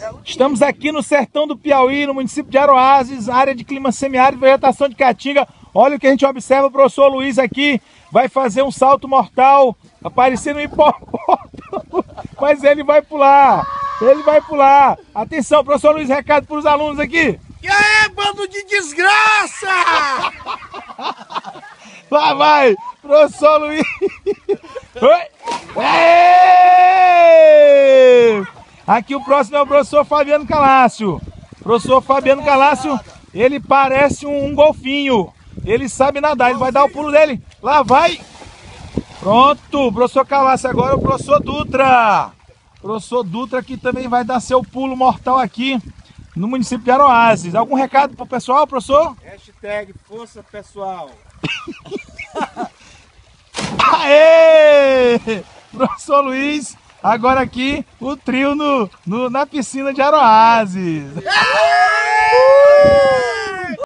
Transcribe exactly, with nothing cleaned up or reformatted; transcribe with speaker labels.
Speaker 1: Estamos aqui no sertão do Piauí, no município de Aroazes, área de clima semiárido, vegetação de caatinga. Olha o que a gente observa, o professor Luiz aqui vai fazer um salto mortal, aparecendo um hipopótamo, mas ele vai pular, ele vai pular. Atenção, professor Luiz, recado para os alunos aqui.
Speaker 2: E aí, bando de desgraça!
Speaker 1: Lá vai, professor Luiz. Oi. Aqui o próximo é o professor Fabiano Calácio. Professor Fabiano Calácio, ele parece um golfinho. Ele sabe nadar, ele vai dar o pulo dele. Lá vai. Pronto, professor Calácio. Agora é o professor Dutra. Professor Dutra que também vai dar seu pulo mortal aqui no município de Aroazes. Algum recado pro pessoal, professor?
Speaker 2: Hashtag força pessoal.
Speaker 1: Aê! Professor Luiz, agora aqui o trio no, no, na piscina de Aroazes.